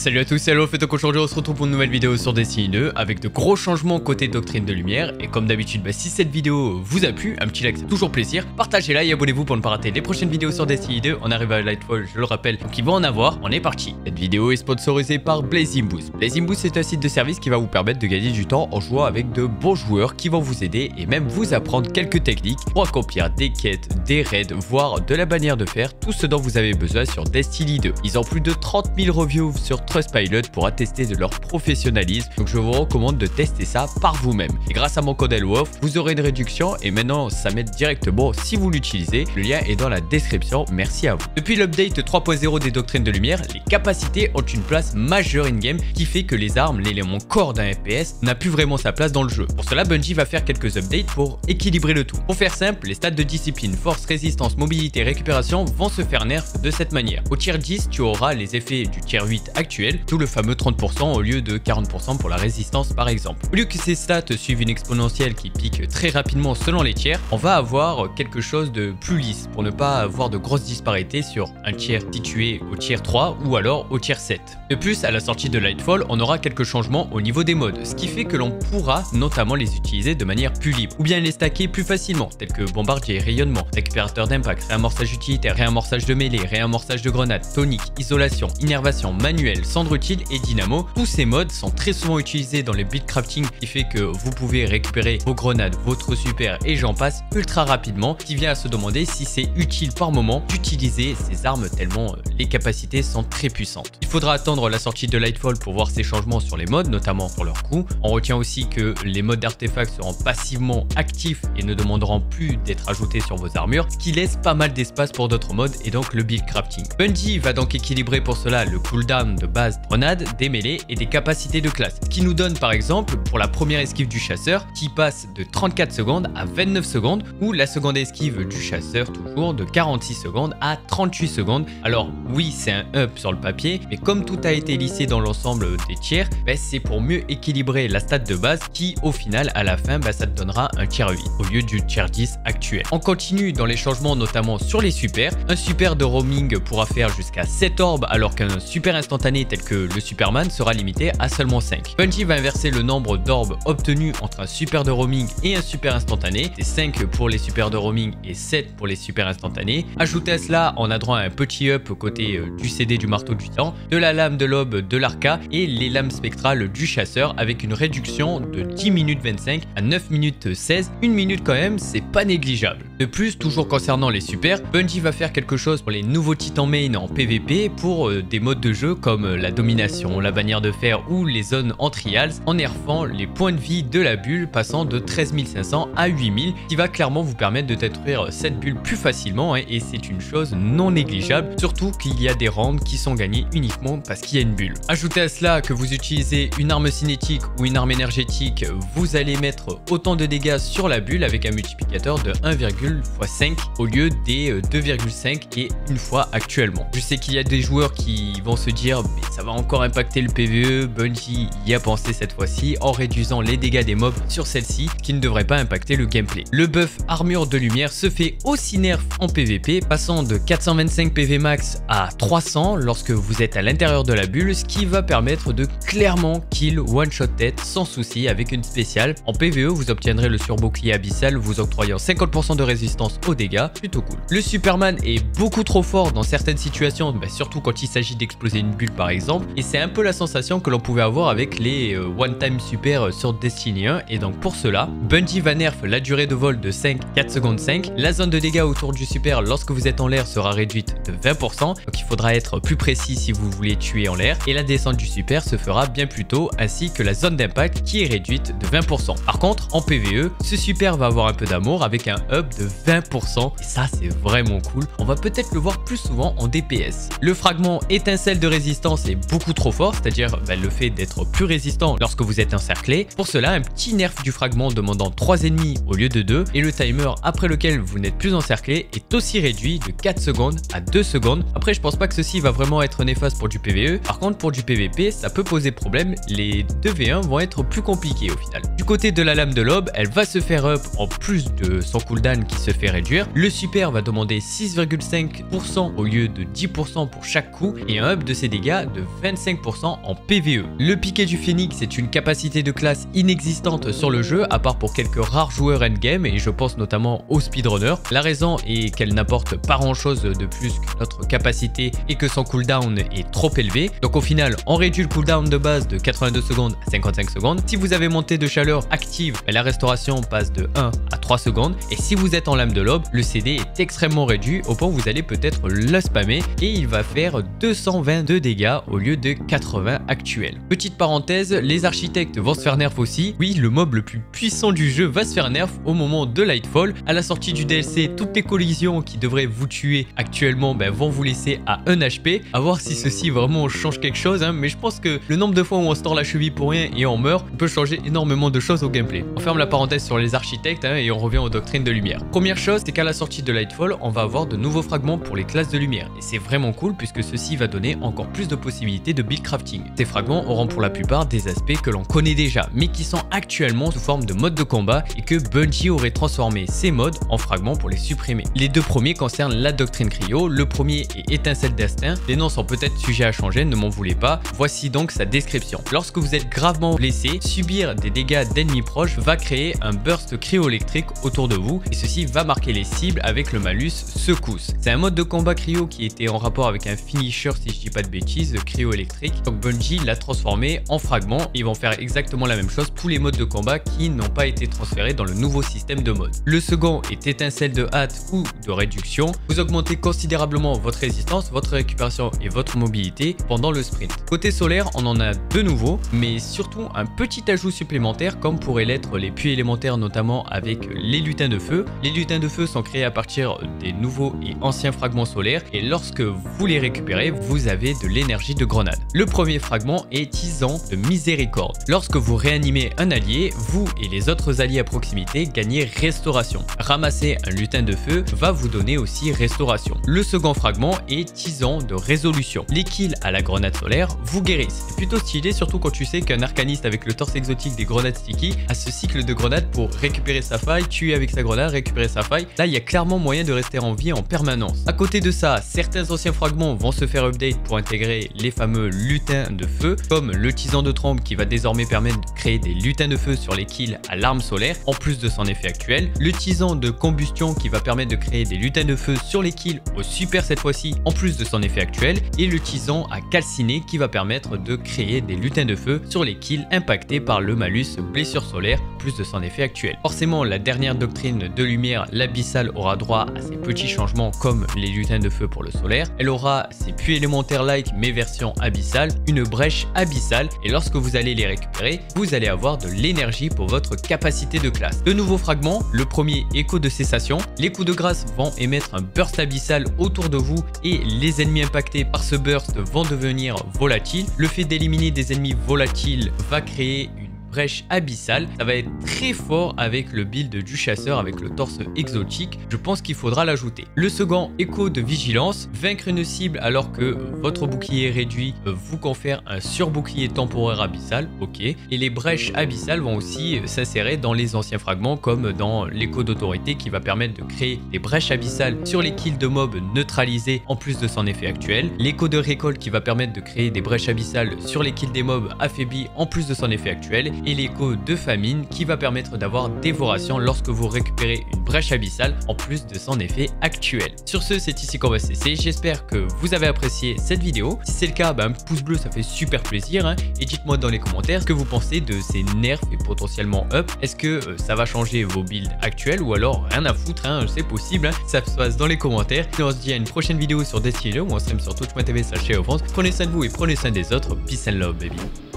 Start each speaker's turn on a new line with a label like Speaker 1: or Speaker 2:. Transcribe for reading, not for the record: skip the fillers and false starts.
Speaker 1: Salut à tous, c'est Allo, donc aujourd'hui on se retrouve pour une nouvelle vidéo sur Destiny 2 avec de gros changements côté doctrine de lumière. Et comme d'habitude, si cette vidéo vous a plu, un petit like c'est toujours plaisir, partagez-la et abonnez-vous pour ne pas rater les prochaines vidéos sur Destiny 2. On arrive à Lightfall, je le rappelle, donc il va en avoir, on est parti. Cette vidéo est sponsorisée par Blazing Boost. Blazing Boost c'est un site de service qui va vous permettre de gagner du temps en jouant avec de bons joueurs qui vont vous aider et même vous apprendre quelques techniques pour accomplir des quêtes, des raids, voire de la bannière de fer, tout ce dont vous avez besoin sur Destiny 2. Ils ont plus de 30 000 reviews sur Trustpilot pour attester de leur professionnalisme, donc je vous recommande de tester ça par vous-même. Et grâce à mon code LWOF, vous aurez une réduction et maintenant ça m'aide directement si vous l'utilisez. Le lien est dans la description, merci à vous. Depuis l'update 3.0 des doctrines de lumière, les capacités ont une place majeure in-game qui fait que les armes, l'élément corps d'un FPS, n'a plus vraiment sa place dans le jeu. Pour cela, Bungie va faire quelques updates pour équilibrer le tout. Pour faire simple, les stats de discipline, force, résistance, mobilité, récupération vont se faire nerf de cette manière. Au tier 10, tu auras les effets du tier 8 actuel, tout le fameux 30% au lieu de 40% pour la résistance par exemple. Au lieu que ces stats suivent une exponentielle qui pique très rapidement selon les tiers, on va avoir quelque chose de plus lisse pour ne pas avoir de grosses disparités sur un tiers situé au tier 3 ou alors au tier 7. De plus, à la sortie de Lightfall, on aura quelques changements au niveau des modes, ce qui fait que l'on pourra notamment les utiliser de manière plus libre ou bien les stacker plus facilement, tels que bombardier, rayonnement, récupérateur d'impact, réamorçage utilitaire, réamorçage de mêlée, réamorçage de grenade, tonique, isolation, innervation, manuel, cendre utile et dynamo. Tous ces modes sont très souvent utilisés dans le build crafting, qui fait que vous pouvez récupérer vos grenades, votre super et j'en passe ultra rapidement, qui vient à se demander si c'est utile par moment d'utiliser ces armes tellement les capacités sont très puissantes. Il faudra attendre la sortie de Lightfall pour voir ces changements sur les modes, notamment pour leur coût. On retient aussi que les modes d'artefacts seront passivement actifs et ne demanderont plus d'être ajoutés sur vos armures, ce qui laisse pas mal d'espace pour d'autres modes et donc le build crafting. Bungie va donc équilibrer pour cela le cooldown de base de grenade, des mêlées et des capacités de classe. Ce qui nous donne par exemple pour la première esquive du chasseur qui passe de 34 secondes à 29 secondes ou la seconde esquive du chasseur toujours de 46 secondes à 38 secondes. Alors oui c'est un up sur le papier mais comme tout a été lissé dans l'ensemble des tiers, c'est pour mieux équilibrer la stat de base qui au final à la fin ça te donnera un tier 8 au lieu du tier 10 actuel. On continue dans les changements notamment sur les supers. Un super de roaming pourra faire jusqu'à 7 orbes alors qu'un super instantané tel que le Superman sera limité à seulement 5. Bungie va inverser le nombre d'orbes obtenus entre un super de roaming et un super instantané. C'est 5 pour les super de roaming et 7 pour les super instantanés. Ajouté à cela, on a droit à un petit up côté du CD du marteau du temps, de la lame de l'aube de l'arca et les lames spectrales du chasseur avec une réduction de 10 minutes 25 à 9 minutes 16. Une minute quand même, c'est pas négligeable. De plus, toujours concernant les super, Bungie va faire quelque chose pour les nouveaux titans main en PvP pour des modes de jeu comme la domination, la bannière de fer ou les zones en trials en nerfant les points de vie de la bulle passant de 13 500 à 8000 qui va clairement vous permettre de détruire cette bulle plus facilement et c'est une chose non négligeable, surtout qu'il y a des rounds qui sont gagnés uniquement parce qu'il y a une bulle. Ajoutez à cela que vous utilisez une arme cinétique ou une arme énergétique, vous allez mettre autant de dégâts sur la bulle avec un multiplicateur de 1,5 au lieu des 2,5 et une fois actuellement. Je sais qu'il y a des joueurs qui vont se dire mais ça va encore impacter le PvE, Bungie y a pensé cette fois-ci en réduisant les dégâts des mobs sur celle-ci qui ne devrait pas impacter le gameplay. Le buff armure de lumière se fait aussi nerf en PvP passant de 425 PV max à 300 lorsque vous êtes à l'intérieur de la bulle, ce qui va permettre de clairement kill one shot tête sans souci avec une spéciale. En PvE vous obtiendrez le surbouclier abyssal vous octroyant 50% de résistance aux dégâts, plutôt cool. Le Superman est beaucoup trop fort dans certaines situations, surtout quand il s'agit d'exploser une bulle par exemple, et c'est un peu la sensation que l'on pouvait avoir avec les one time super sur Destiny 1 et donc pour cela, Bungie va nerf la durée de vol de 5 4 secondes 5, la zone de dégâts autour du super lorsque vous êtes en l'air sera réduite de 20%, donc il faudra être plus précis si vous voulez tuer en l'air, et la descente du super se fera bien plus tôt ainsi que la zone d'impact qui est réduite de 20%. Par contre en PvE, ce super va avoir un peu d'amour avec un up de 20% et ça c'est vraiment cool, on va peut-être le voir plus souvent en DPS. Le fragment étincelle de résistance est beaucoup trop fort, c'est-à-dire le fait d'être plus résistant lorsque vous êtes encerclé. Pour cela, un petit nerf du fragment demandant 3 ennemis au lieu de 2 et le timer après lequel vous n'êtes plus encerclé est aussi réduit de 4 secondes à 2 secondes. Après je pense pas que ceci va vraiment être néfaste pour du PvE, par contre pour du PvP ça peut poser problème, les 2v1 vont être plus compliqués au final. Du côté de la lame de l'aube, elle va se faire up en plus de son cooldown qui se fait réduire. Le super va demander 6,5% au lieu de 10% pour chaque coup et un up de ses dégâts de 25% en PvE. Le piqué du phénix est une capacité de classe inexistante sur le jeu, à part pour quelques rares joueurs endgame, et je pense notamment aux speedrunners. La raison est qu'elle n'apporte pas grand chose de plus que notre capacité et que son cooldown est trop élevé. Donc au final, on réduit le cooldown de base de 82 secondes à 55 secondes. Si vous avez monté de chaleur active, la restauration passe de 1 à 3 secondes. Et si vous êtes en lame de l'aube, le CD est extrêmement réduit au point où vous allez peut-être le spammer et il va faire 222 dégâts au lieu de 80 actuels. Petite parenthèse, les architectes vont se faire nerf aussi. Oui, le mob le plus puissant du jeu va se faire nerf au moment de Lightfall. À la sortie du DLC, toutes les collisions qui devraient vous tuer actuellement vont vous laisser à 1 HP. À voir si ceci vraiment change quelque chose, mais je pense que le nombre de fois où on se tord la cheville pour rien et on meurt peut changer énormément de choses au gameplay. On ferme la parenthèse sur les architectes et on revient aux doctrines de lumière. Première chose, c'est qu'à la sortie de Lightfall, on va avoir de nouveaux fragments pour les classes de lumière. Et c'est vraiment cool puisque ceci va donner encore plus de possibilités de build crafting. Ces fragments auront pour la plupart des aspects que l'on connaît déjà, mais qui sont actuellement sous forme de mode de combat et que Bungie aurait transformé ces modes en fragments pour les supprimer. Les deux premiers concernent la doctrine cryo. Le premier est étincelle d'instinct. Les noms sont peut-être sujets à changer, ne m'en voulez pas. Voici donc sa description. Lorsque vous êtes gravement blessé, subir des dégâts d'ennemis proches va créer un burst cryo-électrique autour de vous et ceci va marquer les cibles avec le malus secousse. C'est un mode de combat cryo qui était en rapport avec un finisher, si je dis pas de bêtises, cryo-électrique. Donc Bungie l'a transformé en fragment. Ils vont faire exactement la même chose pour les modes de combat qui n'ont pas été transférés dans le nouveau système de mode. Le second est étincelle de hâte ou de réduction. Vous augmentez considérablement votre résistance, votre récupération et votre mobilité pendant le sprint. Côté solaire, on en a deux nouveaux, mais surtout un petit ajout supplémentaire comme pourraient l'être les puits élémentaires, notamment avec les lutins de feu. Les lutins de feu sont créés à partir des nouveaux et anciens fragments solaires et lorsque vous les récupérez, vous avez de l'énergie de grenade. Le premier fragment est tisant de miséricorde. Lorsque vous réanimez un allié, vous et les autres alliés à proximité gagnez restauration. Ramasser un lutin de feu va vous donner aussi restauration. Le second fragment est tisant de résolution. Les kills à la grenade solaire vous guérissent. C'est plutôt stylé, surtout quand tu sais qu'un arcaniste avec le torse exotique des grenades sticky a ce cycle de grenades pour récupérer sa faille, tuer avec sa grenade, récupérer sa faille. Là, il y a clairement moyen de rester en vie en permanence. À côté de ça, certains anciens fragments vont se faire update pour intégrer les fameux lutins de feu, comme le tisant de trompe qui va désormais permettre de créer des lutins de feu sur les kills à l'arme solaire, en plus de son effet actuel. Le tisant de combustion qui va permettre de créer des lutins de feu sur les kills au super cette fois-ci, en plus de son effet actuel. Et le tisant à calciner qui va permettre de créer des lutins de feu sur les kills impactés par le malus blessure solaire, plus de son effet actuel. Forcément, la dernière doctrine de lumière, l'abyssale, aura droit à ces petits changements comme les lutins de feu pour le solaire. Elle aura ses puits élémentaires like mais version abyssale, une brèche abyssale et lorsque vous allez les récupérer, vous allez avoir de l'énergie pour votre capacité de classe. De nouveaux fragments, le premier écho de cessation. Les coups de grâce vont émettre un burst abyssal autour de vous et les ennemis impactés par ce burst vont devenir volatiles. Le fait d'éliminer des ennemis volatiles va créer une brèche abyssale. Ça va être très fort avec le build du chasseur avec le torse exotique. Je pense qu'il faudra l'ajouter. Le second, écho de vigilance. Vaincre une cible alors que votre bouclier est réduit vous confère un surbouclier temporaire abyssal. Ok. Et les brèches abyssales vont aussi s'insérer dans les anciens fragments comme dans l'écho d'autorité qui va permettre de créer des brèches abyssales sur les kills de mobs neutralisés en plus de son effet actuel. L'écho de récolte qui va permettre de créer des brèches abyssales sur les kills des mobs affaiblis en plus de son effet actuel. Et l'écho de famine qui va permettre d'avoir dévoration lorsque vous récupérez une brèche abyssale en plus de son effet actuel. Sur ce, c'est ici qu'on va cesser. J'espère que vous avez apprécié cette vidéo. Si c'est le cas, un pouce bleu, ça fait super plaisir. Et dites-moi dans les commentaires ce que vous pensez de ces nerfs et potentiellement up. Est-ce que ça va changer vos builds actuels ou alors rien à foutre, c'est possible. Ça se passe dans les commentaires. Et on se dit à une prochaine vidéo sur Destiny 2 ou on stream sur twitch.tv/CheoFrance. Prenez soin de vous et prenez soin des autres. Peace and love, baby.